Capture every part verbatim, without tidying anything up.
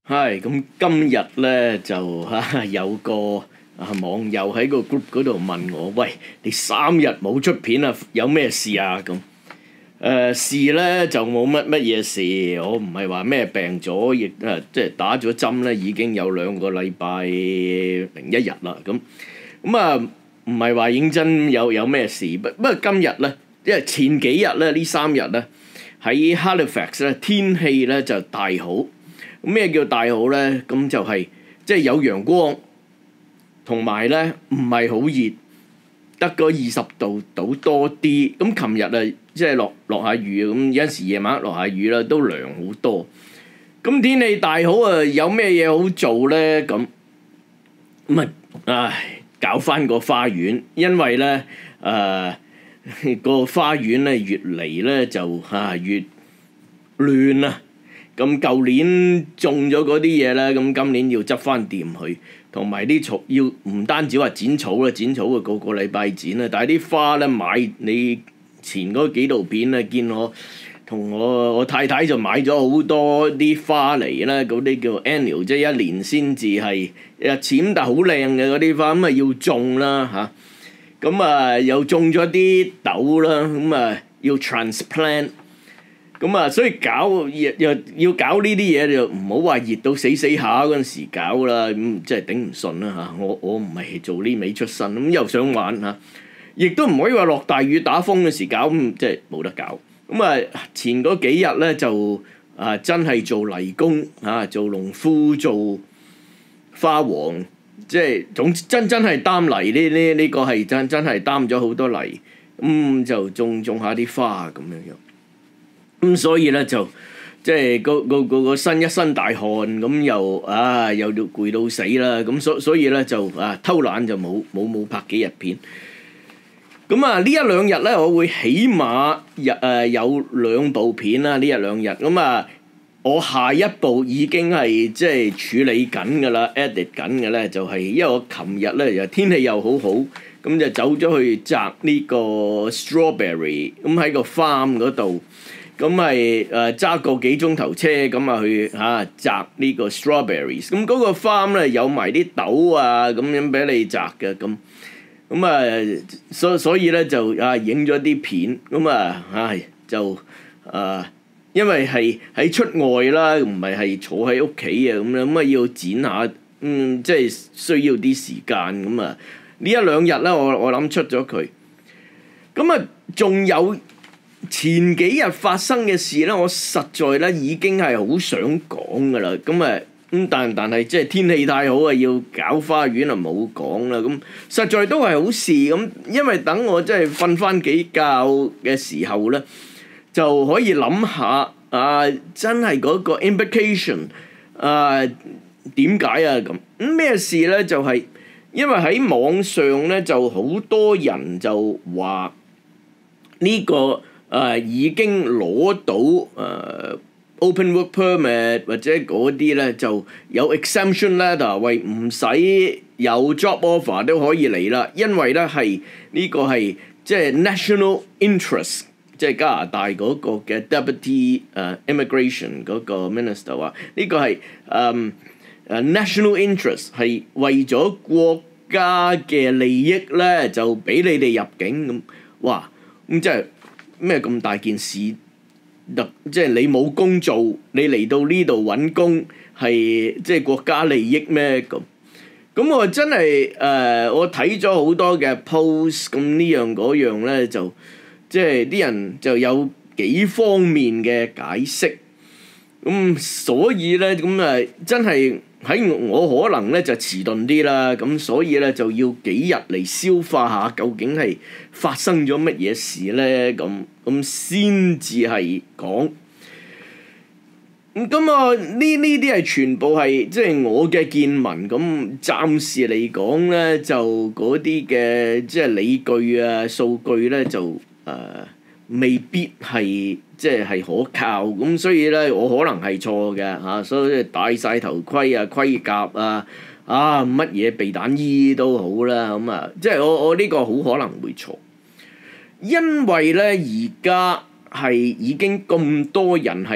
係咁，今日咧就嚇有個啊網友喺個 group 嗰度問我：喂，你三日冇出片啊，有咩事啊？咁誒、呃、事咧就冇乜乜嘢事，我唔係話咩病咗，亦誒即係打咗針咧，已經有兩個禮拜零一日啦。咁咁啊，唔係話認真有有咩事，不不過今日咧，因為前幾日咧呢三日咧喺 Halifax 咧天氣咧就大好。咩叫大好咧？咁就係即係有陽光，同埋咧唔係好熱，得個二十度到多啲。咁琴日啊，即係落落下雨，咁有陣時夜晚落下雨啦，都涼好多。咁天氣大好啊，有咩嘢好做咧？咁咁啊，唉，搞翻個花園，因為咧誒個花園咧越嚟咧就啊越亂啊。咁舊年種咗嗰啲嘢咧，咁今年要執翻掂佢，同埋啲草要唔單止話剪草啦，剪草啊個個禮拜剪啦，但係啲花咧買你前嗰幾道片咧，見我同我我太太就買咗好多啲花嚟啦，嗰啲叫 annual，即係一年先至係誒淺但好靚嘅嗰啲花，咁啊要種啦嚇，咁啊又種咗啲豆啦，咁啊要 transplant。咁啊，所以搞又又要搞呢啲嘢，就唔好話熱到死死下嗰陣時搞啦，咁即係頂唔順啦嚇！我我唔係做呢味出身，咁又想玩嚇，亦都唔可以話落大雨打風嘅時搞，咁即係冇得搞。咁啊，前嗰幾日咧就啊真係做泥工啊，做農夫做花王，即係總真真係擔泥呢呢呢個係真真係擔咗好多泥，咁、嗯、就種種下啲花咁樣樣。咁、嗯、所以咧就即係個個個個身一身大汗，咁又啊又攰到死啦，咁所所以咧就啊偷懶就冇冇冇拍幾日片。咁啊呢一兩日咧，我會起碼日誒有兩部片啦，呢一兩日。咁啊我下一部已經係即係處理緊㗎啦 ，edit 緊嘅咧就係、是、因為我琴日咧又天氣又好好，咁就走咗去摘呢個 strawberry，咁喺個 farm 嗰度。咁咪誒揸個幾鐘頭車咁啊去嚇摘呢個 strawberries，咁嗰個 farm 咧有埋啲豆啊咁樣俾你摘嘅咁，咁啊所所以咧就啊影咗啲片，咁啊唉就啊因為係喺出外啦，唔係係坐喺屋企啊咁樣，咁啊要剪下，嗯即係需要啲時間咁啊呢一兩日咧我我諗出咗佢，咁啊仲有。前幾日發生嘅事咧，我實在咧已經係好想講噶啦，咁啊咁但但係即係天氣太好啊，要搞花園啊冇講啦，咁實在都係好事咁，因為等我即係瞓翻幾覺嘅時候咧，就可以諗下啊，真係嗰個 implication 啊點解啊咁咁咩事咧？就係、是、因為喺網上咧就好多人就話呢、這個。誒、呃、已經攞到誒、呃、open work permit 或者嗰啲咧就有 exemption letter，為唔使有 job offer 都可以嚟啦，因為咧係呢個係即係 national interest， 即係加拿大嗰個嘅 deputy 誒、uh, immigration 嗰個 minister 話呢個係誒誒 national interest 係為咗國家嘅利益咧就俾你哋入境咁，哇咁即係。咩咁大件事？特即係你冇工做，你嚟到呢度揾工係即係國家利益咩咁？咁我真係誒、呃，我睇咗好多嘅 post，咁呢樣嗰樣咧就即係啲人就有幾方面嘅解釋。咁所以咧咁誒，真係喺我可能咧就遲鈍啲啦。咁所以咧就要幾日嚟消化下，究竟係發生咗乜嘢事咧？咁咁先至係講。咁咁啊，呢呢啲係全部係即係我嘅見聞。咁暫時嚟講咧，就嗰啲嘅即係理據啊、數據咧就誒、呃、未必係。即係係可靠咁，所以咧我可能係錯嘅嚇，所以戴晒頭盔啊、盔甲啊、啊乜嘢避彈衣都好啦，咁啊，即係我我呢個好可能會錯，因為咧而家係已經咁多人係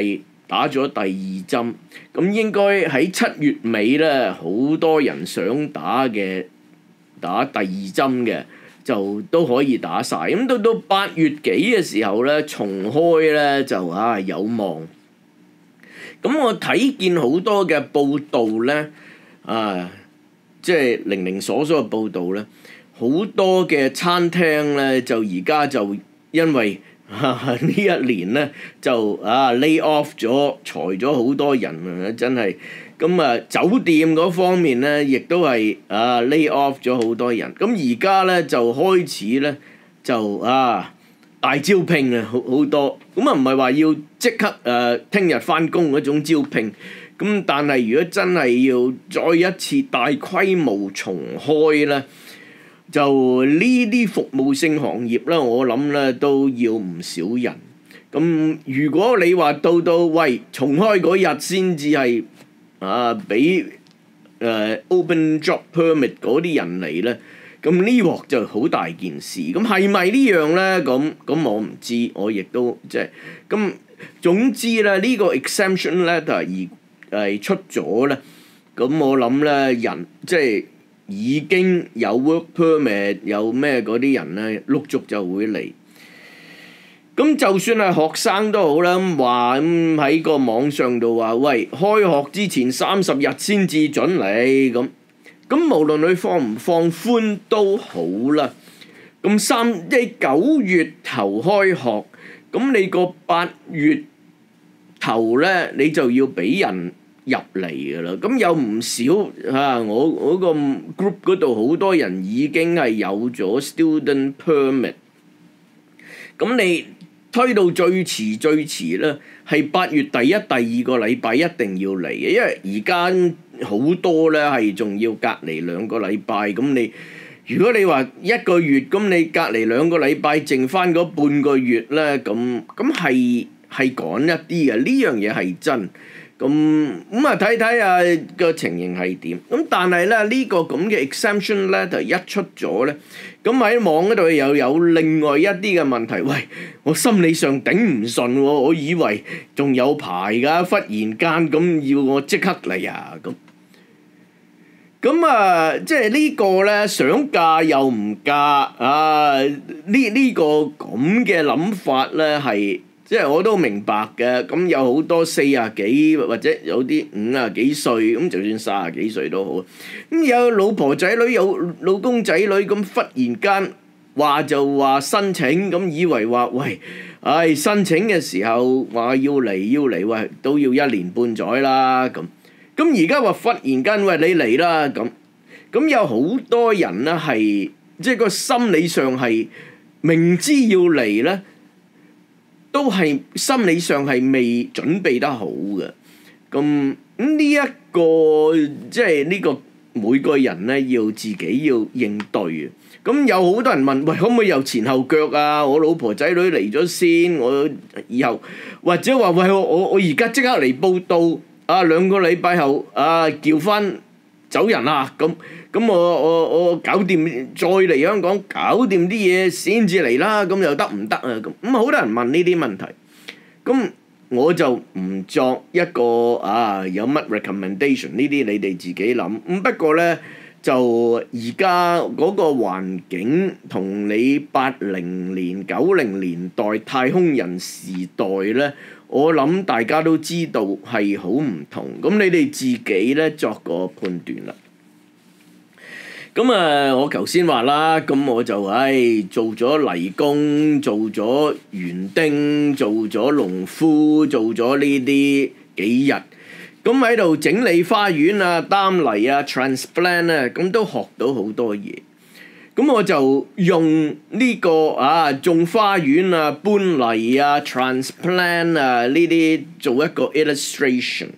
打咗第二針，咁應該喺七月尾咧，好多人想打嘅打第二針嘅就都可以打晒。咁到到八月幾嘅時候咧，重開咧就啊有望。咁我睇見好多嘅報道咧，啊即係零零瑣瑣嘅報道咧，好多嘅餐廳咧就而家就因為呢一年咧就啊 lay off 咗，裁咗好多人啊，真係咁啊！酒店嗰方面咧，亦都係啊 lay off 咗好多人。咁而家咧就開始咧就啊大招聘啊，好好多。咁啊唔係話要即刻誒聽日返工嗰種招聘。咁但係如果真係要再一次大規模重開咧，就呢啲服務性行業咧，我諗咧都要唔少人。咁如果你話到到喂重開嗰日先至係啊俾誒 open job permit 嗰啲人嚟咧，咁呢鑊就好大件事。咁係咪呢樣咧？咁咁我唔知，我亦都即係咁總之咧，呢個 exemption letter 而係出咗咧，咁我諗咧人即係。已經有 work permit 有咩嗰啲人咧，陸續就會嚟。咁就算係學生都好啦，咁話咁喺個網上度話，喂，開學之前三十日先至準嚟咁。咁無論佢放唔放寬都好啦。咁三即係九月頭開學，咁你個八月頭咧，你就要俾人入嚟㗎啦，咁有唔少嚇、啊，我我個 group 嗰度好多人已經係有咗 student permit，咁你推到最遲最遲咧，係八月第一、第二個禮拜一定要嚟嘅，因為而家好多咧係仲要隔離兩個禮拜，咁你如果你話一個月，咁你隔離兩個禮拜，剩翻嗰半個月咧，咁咁係係趕一啲嘅，呢樣嘢係真。咁咁啊睇睇啊個情形係點？咁但係咧呢個咁嘅 exemption letter 一出咗咧，咁喺網嗰度又有另外一啲嘅問題。喂，我心理上頂唔順喎，我以為仲有排㗎，忽然間咁要我即刻嚟啊咁。咁啊，即係呢個咧想嫁又唔嫁啊！呢呢個咁嘅諗法咧係。即係我都明白嘅，咁有好多四廿幾或者有啲五廿幾歲，咁就算三十幾歲都好。咁有老婆仔女有老公仔女，咁忽然間話就話申請，咁以為話喂，唉、哎、申請嘅時候話要嚟要嚟，喂都要一年半載啦咁。咁而家話忽然間喂你嚟啦咁，咁有好多人咧係即係個心理上係明知要嚟咧。都係心理上係未準備得好嘅，咁呢一個即係呢個每個人咧要自己要應對嘅。咁有好多人問，喂，可唔可以有前後腳啊？我老婆仔女嚟咗先，我以後或者話喂我我我而家即刻嚟報到啊，兩個禮拜後啊叫翻走人啊咁。咁我我我搞掂再嚟香港搞掂啲嘢先至嚟啦，咁又得唔得啊？咁咁好多人問呢啲問題，咁我就唔作一個啊有乜 recommendation 呢啲你哋自己諗。咁不過咧就而家嗰個環境同你八零年九零年代太空人時代咧，我諗大家都知道係好唔同。咁你哋自己咧作個判斷啦。咁啊，我頭先話啦，咁我就唉做咗泥工，做咗園丁，做咗農夫，做咗呢啲幾日，咁喺度整理花園啊、擔泥啊、transplant 啊，咁都學到好多嘢。咁我就用呢個啊種花園啊、搬泥啊、transplant 啊呢啲做一個 illustration。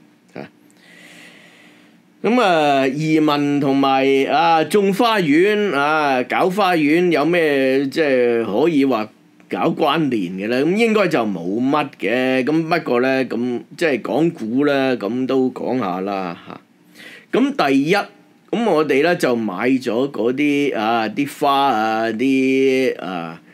咁啊，移民同埋啊種花園啊搞花園有咩即係可以話搞關聯嘅咧？咁應該就冇乜嘅。咁不過咧，咁即係講古咧，咁都講下啦嚇。咁第一，咁我哋咧就買咗嗰啲啊啲花啊啲啊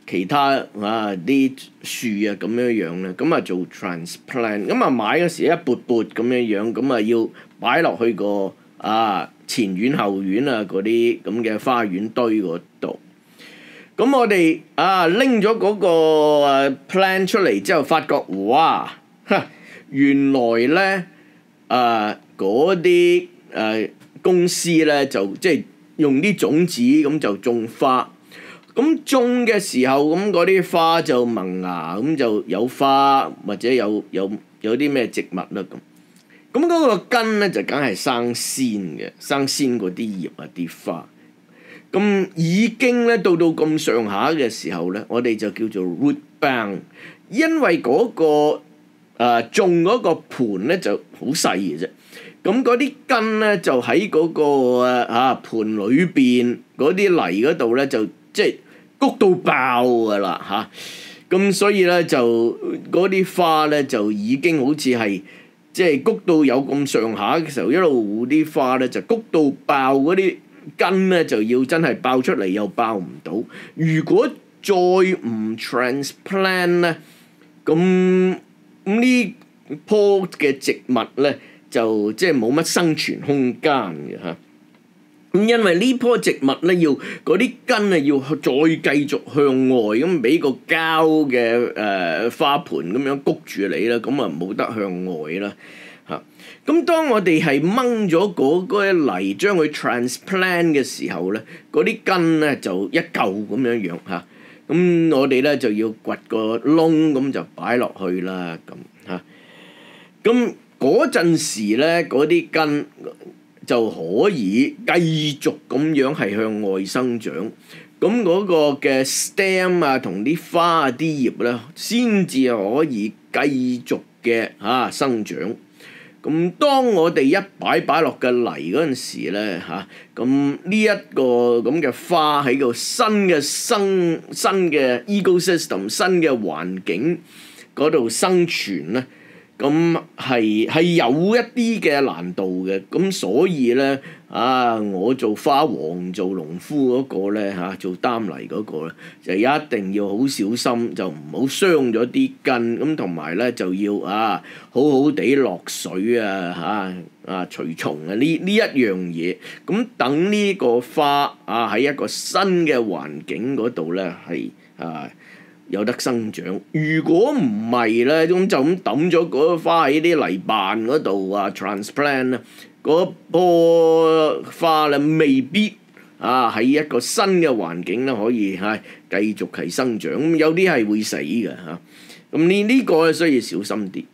其他啊啲樹啊咁樣樣咧，咁啊做 transplant，咁啊買嗰時一撥撥咁樣樣，咁啊要擺落去個啊前院後院啊嗰啲咁嘅花園堆嗰度。咁我哋啊拎咗嗰個誒 plan 出嚟之後，發覺哇，原來咧啊嗰啲誒公司咧就即係用啲種子咁就種花。咁種嘅時候，咁嗰啲花就萌芽，咁就有花或者有有有啲咩植物啦咁。咁嗰個根咧就梗係生鮮嘅，生鮮嗰啲葉啊啲花。咁已經咧到到咁上下嘅時候咧，我哋就叫做 root bound，因為嗰、嗰個誒、呃、種嗰個盤咧就好細嘅啫。咁嗰啲根咧就喺嗰、嗰個誒啊盤裏邊嗰啲泥嗰度咧就即係谷到爆㗎啦嚇，咁、啊、所以咧就嗰啲花咧就已經好似係即係谷到有咁上下嘅時候，一路啲花咧就谷到爆，嗰啲根咧就要真係爆出嚟又爆唔到。如果再唔 transplant 咧，咁呢棵嘅植物咧就即係冇乜生存空間嘅嚇。咁因為呢棵植物咧要嗰啲根啊要再繼續向外咁俾個膠嘅誒、呃、花盆咁樣谷住你啦，咁啊冇得向外啦嚇。咁當我哋係掹咗嗰嗰啲泥將佢 transplant 嘅時候咧，嗰啲根咧就一嚿咁樣樣嚇。咁我哋咧就要掘個窿咁就擺落去啦咁嚇。咁嗰陣時咧嗰啲根就可以繼續咁樣係向外生長，咁嗰個嘅 stem 啊同啲花啊啲葉咧，先至可以繼續嘅嚇生長。咁當我哋一擺擺落嘅泥嗰陣時咧嚇，咁呢一個咁嘅花喺個新嘅生新嘅 ecosystem 新嘅環境嗰度生存咧。咁係係有一啲嘅難度嘅，咁所以咧啊，我做花王做農夫嗰個咧嚇，做擔泥嗰個咧，就一定要好小心，就唔好傷咗啲根，咁同埋咧就要啊好好地落水啊嚇啊除蟲啊呢呢一樣嘢，咁等呢個花啊喺一個新嘅環境嗰度咧係啊有得生長。如果唔係咧，咁就咁抌咗嗰個花喺啲泥瓣嗰度啊 transplant 咧，嗰棵花咧未必啊喺一個新嘅環境咧可以係繼續係生長，咁有啲係會死嘅嚇。咁呢呢個咧需要小心啲。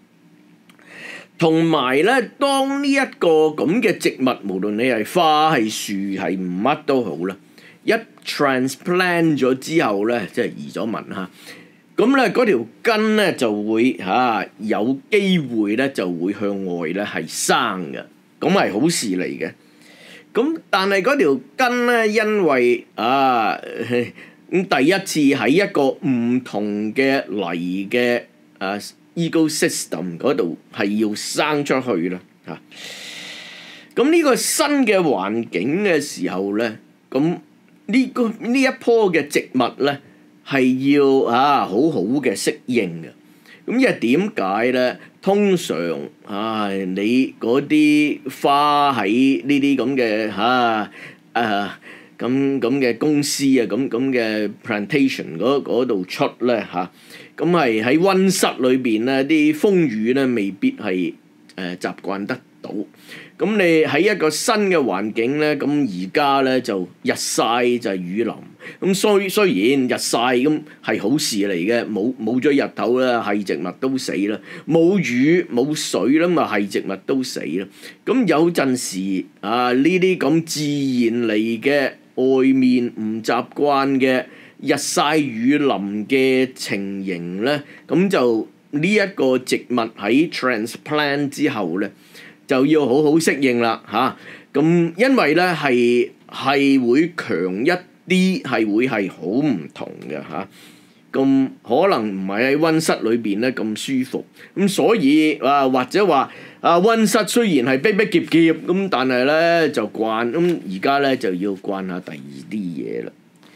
同埋咧，當呢一個咁嘅植物，無論你係花係樹係乜都好啦，一 transplant 咗之後咧，即係移咗民嚇，咁咧嗰條根咧就會嚇、啊、有機會咧就會向外咧係生嘅，咁係好事嚟嘅。咁但係嗰條根咧，因為啊咁第一次喺一個唔同嘅泥嘅啊 ecosystem 嗰度係要生出去啦嚇。咁、啊、呢個新嘅環境嘅時候咧，咁呢個呢一棵嘅植物咧係要啊好好嘅適應嘅。咁因為點解咧？通常啊，你嗰啲花喺呢啲咁嘅嚇誒咁咁嘅公司啊，咁咁嘅 plantation 嗰度出咧嚇，咁係喺溫室裏邊咧，啲風雨咧未必係誒、呃、習慣得到。咁你喺一個新嘅環境咧，咁而家咧就日曬就係雨淋。咁雖雖然日曬咁係好事嚟嘅，冇冇咗日頭啦，係植物都死啦；冇雨冇水啦，嘛係植物都死啦。咁有陣時啊，呢啲咁自然嚟嘅外面唔習慣嘅日曬雨淋嘅情形咧，咁就呢一個植物喺 transplant 之後咧，就要好好適應啦嚇，咁、啊、因為咧係係會強一啲，係會係好唔同嘅嚇，咁、啊、可能唔係喺溫室裏邊咧咁舒服，咁所以啊或者話啊溫室雖然係逼逼夾夾咁，但係咧就慣，咁而家咧就要慣下第二啲嘢啦。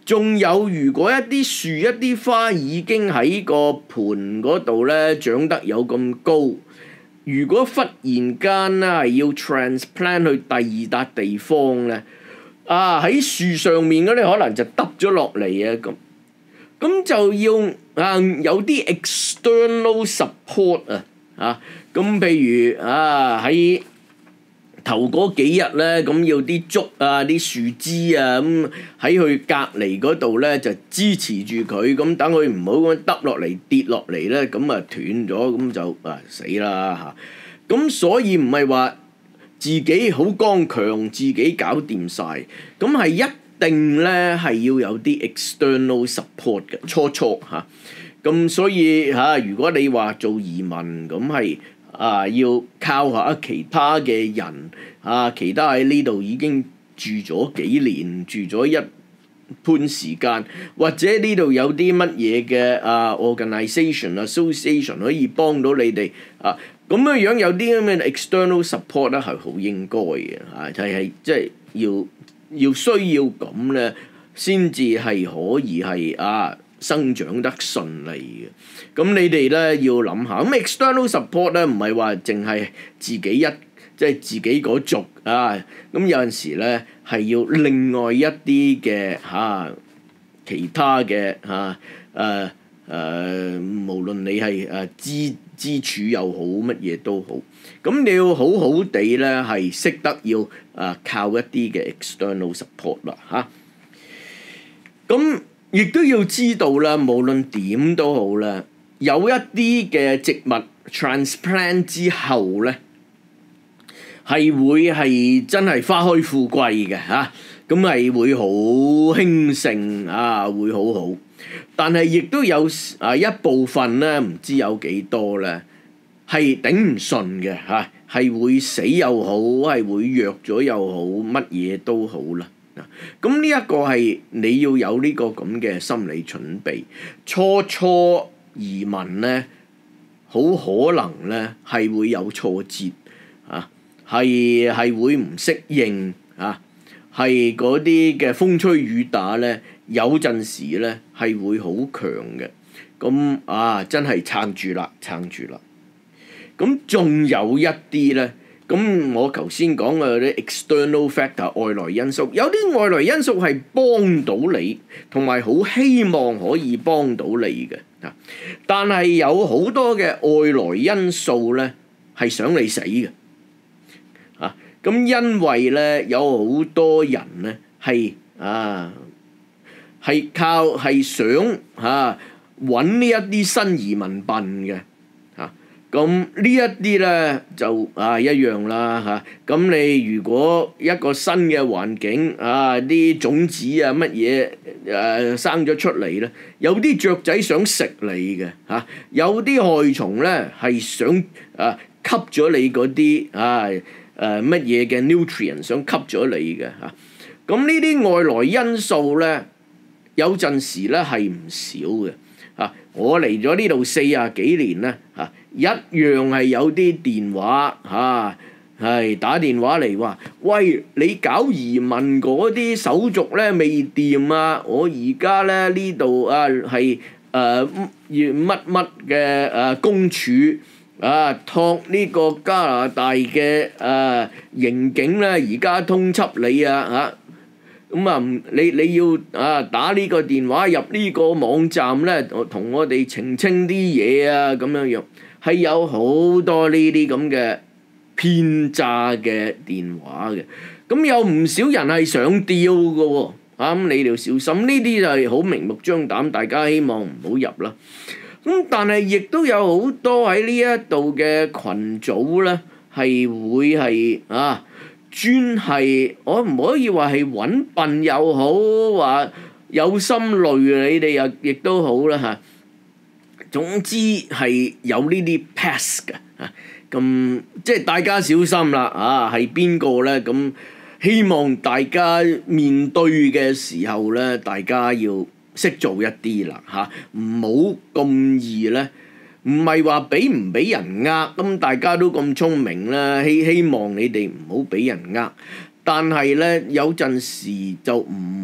仲有如果一啲樹一啲花已經喺個盆嗰度咧長得有咁高，如果忽然間咧係要 transplant 去第二笪地方咧，啊喺樹上面嗰啲可能就耷咗落嚟啊咁，咁就要啊有啲 external support 啊啊，咁譬如啊喺頭嗰幾日咧，咁要啲竹啊、啲樹枝啊，咁喺佢隔離嗰度咧就支持住佢，咁等佢唔好咁耷落嚟跌落嚟咧，咁啊斷咗，咁就啊死啦嚇！咁所以唔係話自己好剛強，自己搞掂晒，咁係一定咧係要有啲 external support 嘅初初嚇。咁所以嚇，如果你話做移民咁係。啊！要靠下其他嘅人啊，其他喺呢度已經住咗幾年，住咗一段時間，或者呢度有啲乜嘢嘅啊 organisation association 可以幫到你哋啊，咁樣樣有啲咁嘅 external support 咧係好應該嘅嚇，就係即係要要需要咁咧，先至係可以係啊生長得順利嘅。咁你哋咧要諗下，咁 external support 咧唔係話淨係自己一即係自己嗰族啊，咁有陣時咧係要另外一啲嘅嚇其他嘅嚇誒誒，無論你係誒支支柱又好，乜嘢都好，咁你要好好地咧係識得要誒、啊、靠一啲嘅 external support 啦嚇，咁、啊、亦都要知道啦，無論點都好啦。有一啲嘅植物 transplant 之後咧，係會係真係花開富貴嘅嚇，咁、啊、係會好興盛啊，會好好。但係亦都有啊一部分咧，唔知有幾多咧，係頂唔順嘅嚇，係、啊、會死又好，係會弱咗又好，乜嘢都好啦。咁呢一個係你要有呢個咁嘅心理準備，初初。移民咧，好可能咧係會有挫折啊，係係會唔適應啊，係嗰啲嘅風吹雨打咧，有陣時咧係會好強嘅。咁啊，真係撐住啦，撐住啦。咁仲有一啲咧，咁我頭先講嘅啲 external factor 外來因素，有啲外來因素係幫到你，同埋好希望可以幫到你嘅。但係有好多嘅外來因素咧，係想你死嘅，啊！咁因為咧有好多人咧係啊係靠係想嚇揾呢一啲新移民笨嘅，嚇咁呢一啲咧就啊一樣啦嚇。咁你如果一個新嘅環境啊，啲種子啊乜嘢誒生咗出嚟咧，有啲雀仔想食你嘅嚇，有啲害蟲咧係想啊吸咗你嗰啲啊誒乜嘢嘅 nutrient 想吸咗你嘅嚇。咁呢啲外來因素咧，有陣時咧係唔少嘅嚇。我嚟咗呢度四十幾年咧嚇，一樣係有啲電話嚇係打電話嚟話，喂，你搞移民嗰啲手續咧未掂啊！我而家咧呢度啊係誒乜乜嘅誒公署啊託呢個加拿大嘅誒刑警咧而家通緝你啊嚇！咁啊，你你要啊打呢個電話入呢個網站咧，同我哋澄清啲嘢啊，咁樣樣係有好多呢啲咁嘅騙詐嘅電話嘅。咁有唔少人係想釣嘅喎，啊咁你哋要小心，呢啲就係好明目張膽，大家希望唔好入啦。咁但係亦都有好多喺呢一度嘅群組咧，係會係啊。專係我唔可以話係揾笨又好，話有心累你哋又亦都好啦嚇。總之係有呢啲 pass 嘅嚇，咁即係大家小心啦啊！係邊個咧？咁希望大家面對嘅時候咧，大家要識做一啲啦嚇，唔好咁易咧。唔係話俾唔俾人呃，咁大家都咁聰明啦，希希望你哋唔好俾人呃。但係咧有陣時就唔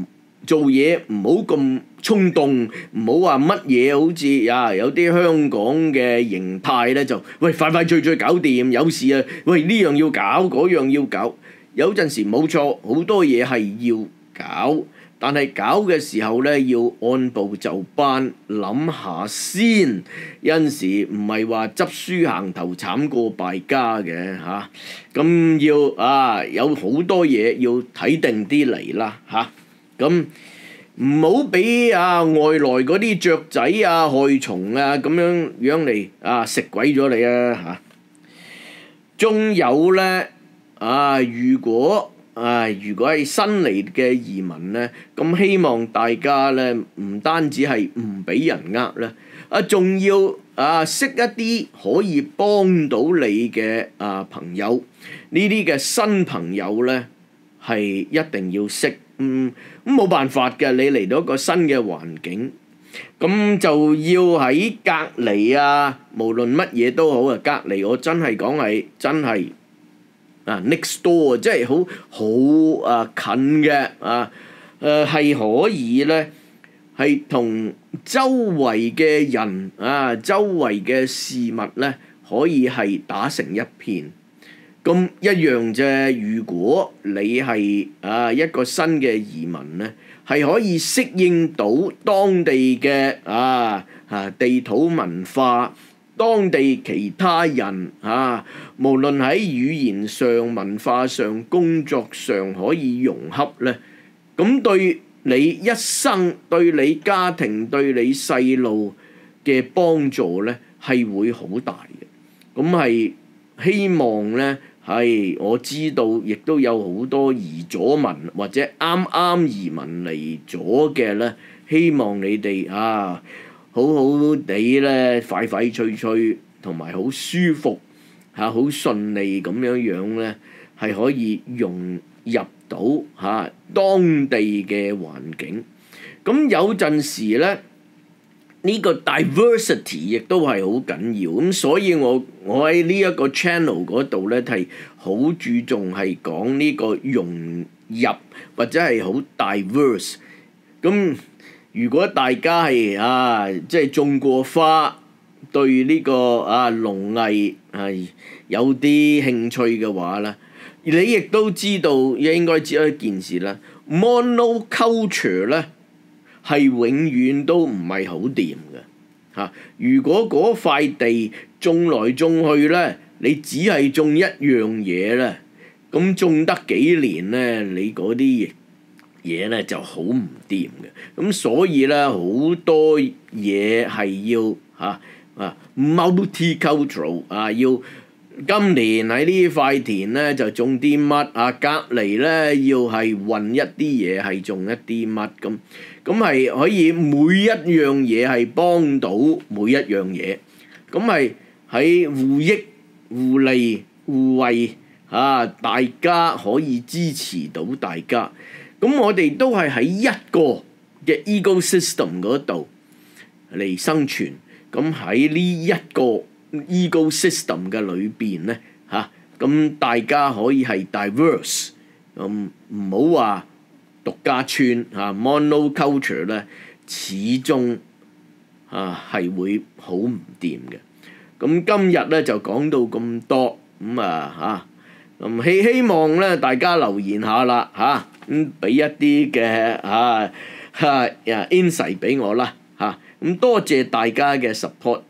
做嘢唔好咁衝動，唔好話乜嘢好似啊有啲香港嘅形態咧就喂快快脆脆搞掂，有事啊喂呢樣要搞嗰樣要搞，有陣時冇錯好多嘢係要搞，但係搞嘅時候咧要按部就班，諗下先。有陣時唔係話執輸行頭慘過敗家嘅嚇，咁、啊、要啊有好多嘢要睇定啲嚟啦嚇，咁唔好俾啊外來嗰啲雀仔啊害蟲啊咁樣樣嚟啊食鬼咗你啊嚇。仲有咧啊，如果啊！如果係新嚟嘅移民咧，咁希望大家咧唔單止係唔俾人呃咧，啊仲要啊識一啲可以幫到你嘅啊朋友，呢啲嘅新朋友咧係一定要識，嗯咁冇辦法嘅，你嚟到一個新嘅環境，咁就要喺隔離啊，無論乜嘢都好啊，隔離我真係講係真係。啊 next door 即係好好啊近嘅啊，誒係可以咧係同周圍嘅人啊，周圍嘅事物咧可以係打成一片，咁一樣啫。如果你係啊一個新嘅移民咧，係可以適應到當地嘅啊啊地土文化。當地其他人啊，無論喺語言上、文化上、工作上可以融洽咧，咁對你一生、對你家庭、對你細路嘅幫助咧，係會好大嘅。咁係希望咧，係我知道，亦都有好多移咗民或者啱啱移民嚟咗嘅咧，希望你哋啊〜好好地咧，快快脆脆同埋好舒服嚇，好順利咁樣樣咧，係可以融入到嚇當地嘅環境。咁有陣時咧，呢個 diversity 亦都係好緊要。咁所以我我喺呢一個 channel 嗰度咧，係好注重係講呢個融入或者係好 diverse。咁如果大家係啊，即係種過花，對呢個啊農藝係有啲興趣嘅話咧，你亦都知道應該知道一件事啦。Monoculture 咧係永遠都唔係好掂嘅嚇。如果嗰塊地種來種去咧，你只係種一樣嘢咧，咁種得幾年咧，你嗰啲嘢咧就好唔掂嘅，咁所以咧好多嘢係要嚇啊 multicultural 啊，要今年喺呢塊田咧就種啲乜啊，隔離咧要係混一啲嘢係種一啲乜咁，咁係可以每一樣嘢係幫到每一樣嘢，咁係喺互益互利互惠啊，大家可以支持到大家。咁我哋都係喺一個嘅 ecosystem 嗰度嚟生存，咁喺呢一個 ecosystem 嘅裏邊咧嚇，咁、啊、大家可以係 diverse，咁唔好話獨家村嚇、啊、monoculture 咧，始終啊係會好唔掂嘅。咁今日咧就講到咁多，咁啊嚇，咁、啊、希希望咧大家留言下啦嚇。啊咁俾一啲嘅啊嚇 insight 俾我啦嚇，咁多謝大家嘅 support。